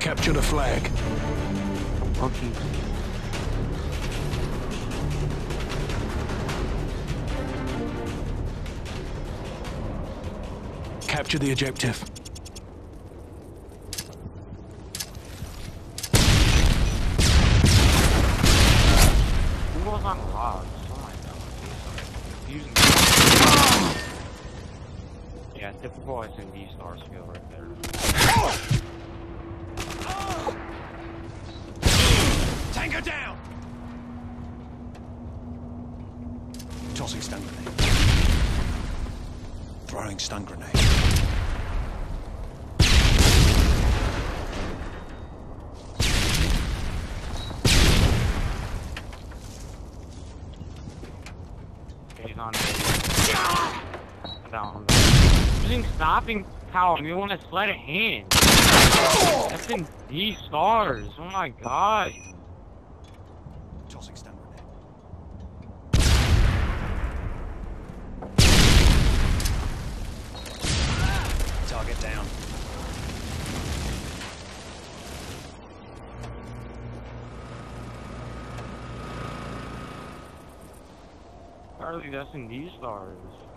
Capture the flag. Okay. Capture the objective. Who goes on logs? Oh my god. Using yeah, typical SMD star skill right there. Tango down! Tossing stun grenade. Throwing stun grenade. He's on down. Using stopping power, you want to sleight of hand. That's in D stars. Oh my god. Tossing stun grenade. Target down. Apparently that's in D stars.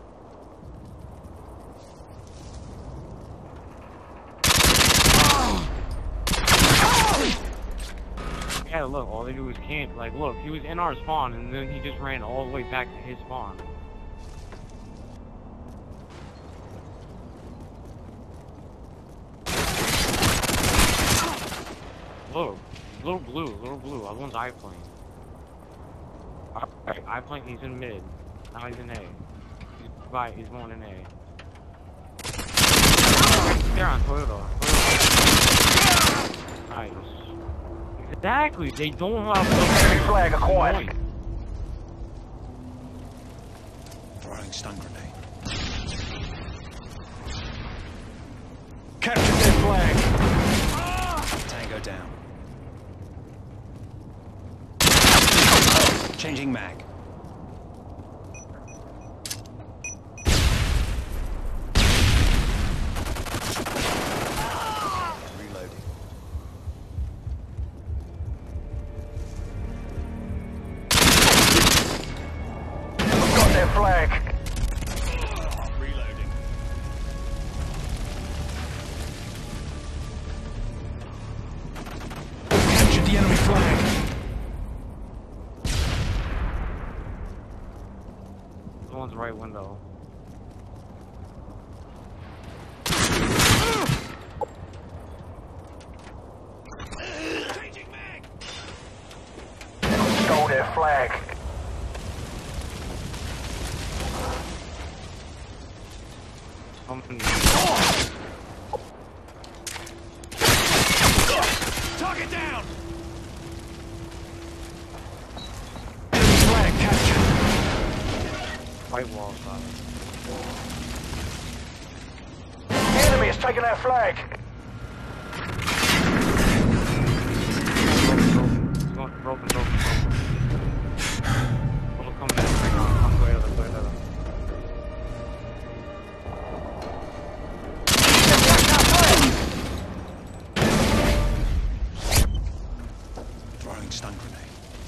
Yeah, look, all they do is camp. Like, look, he was in our spawn, and then he just ran all the way back to his spawn. Look, little blue. Other one's I-plane. Alright, I-plane, he's in mid. Now he's in A. He's going in A. They're on Toyota. Nice. Exactly, they don't have Enemy flag acquired. Throwing stun grenade. Capture their flag. Tango down. Changing mag. Reloading. Got their flag. Reloading. Captured the enemy flag. One's right window. Changing mag. Stole their flag. Something. Target down. Enemy flag captured. White wall side. The enemy has taken our flag. He's going broken. We'll come back right now. Come go ahead. Throwing stun grenade.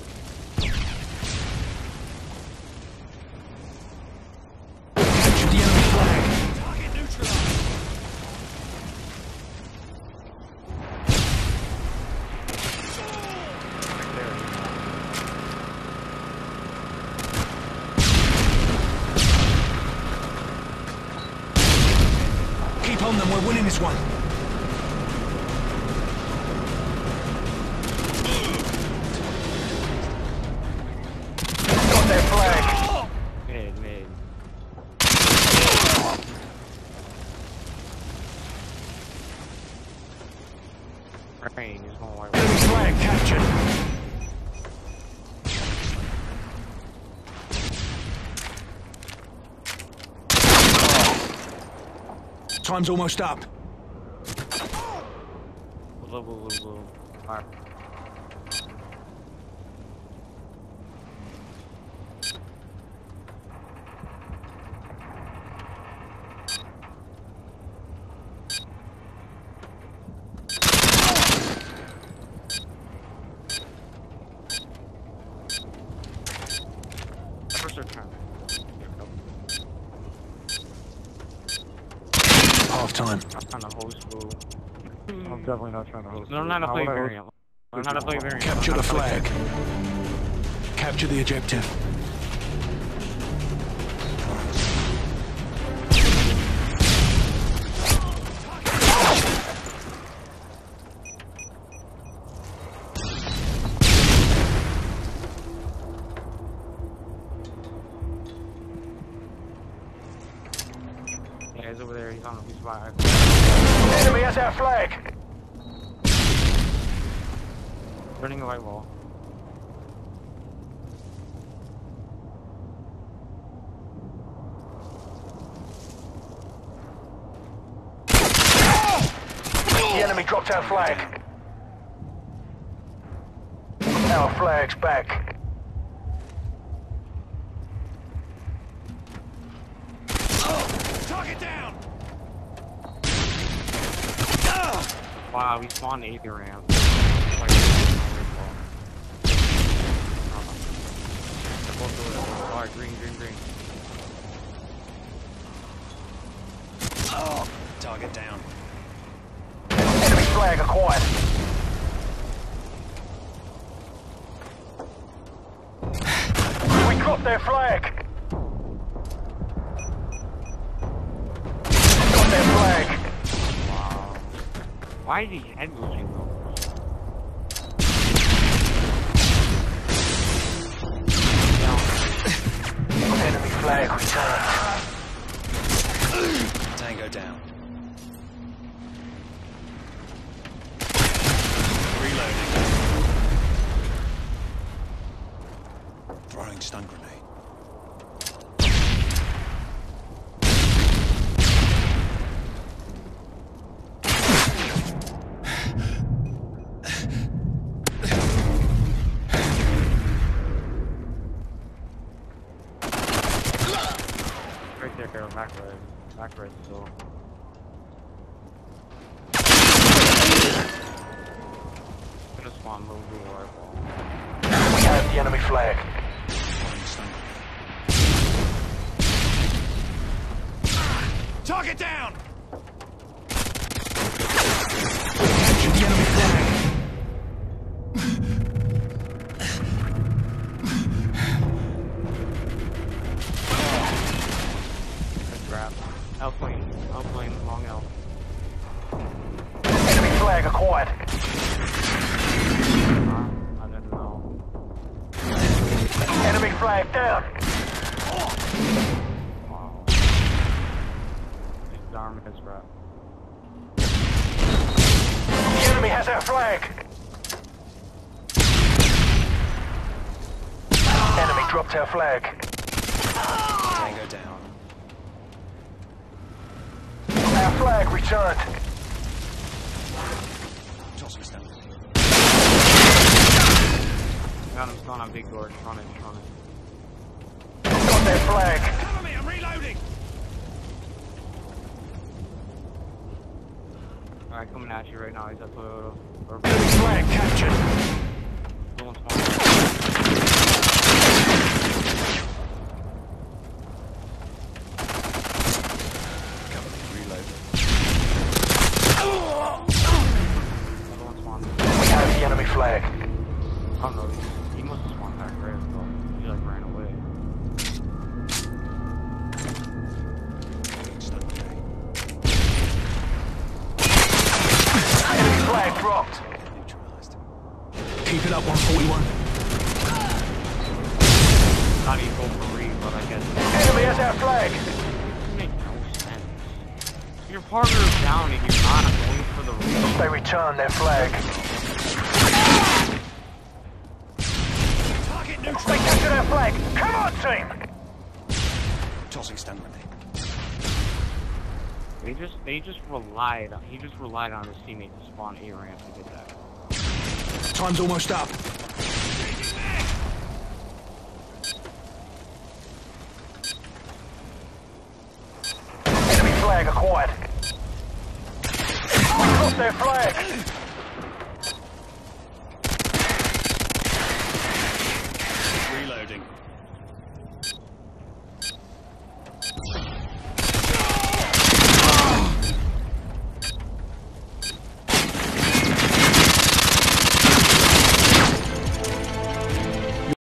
Captured the enemy flag. Target neutralized. Right there. Keep on them, we're winning this one. Got their flag. Mid. Rain, he's going white. Enemy flag captured. Time's almost up. Blue. Alright. First return. Half time. I'm trying to host, boo. I'm definitely not trying to host. Learn how to play would I host? variant. Learn how to play variant. Capture Learn the how to play flag. Capture the objective. Yeah, he's over there. He's on. He's by. Enemy has our flag. Burning the white wall. The enemy dropped our flag. Our flag's back. Target down! Wow, we spawned 80 rounds. Alright, green. Target down. Enemy flag acquired. We dropped their flag. Got their flag. Wow. Why is he head losing though? Enemy flag returned. Tango down. Throwing stun grenade. Right there, Carol. Back red still. Gonna spawn little blue rifle. We have the enemy flag. Throwing stun grenade. Target down! Capture the enemy flag. Good grab. L-plane, long L. Enemy flag acquired. I didn't know. Enemy flag down. Wow. His arm is wrapped. The enemy has our flag. Enemy dropped our flag. Tango down. Our flag returned. Toss me stun. Got him spawn on big door. Run it. Got their flag. Cover me, I'm reloading! Alright, coming at you right now. He's at Toyota. Or Enemy flag captured. blue spawn. Cover me, reloading. Another one spawned. We have the enemy flag. I don't know. He must have spawned back red, bro. He like ran away. Stun grenade. Enemy flag dropped. Neutralized. Keep it up, 141. Not equal for Reed, but I guess Enemy has our flag. it makes no sense. Your partner is down and you're not going for the Reed. They returned their flag. Target They neutral. captured our flag. Come on, team. Tossing stun grenade. They just relied on, he just relied on his teammate to spawn A ramp and get that. Time's almost up. Enemy flag acquired. We lost their flag.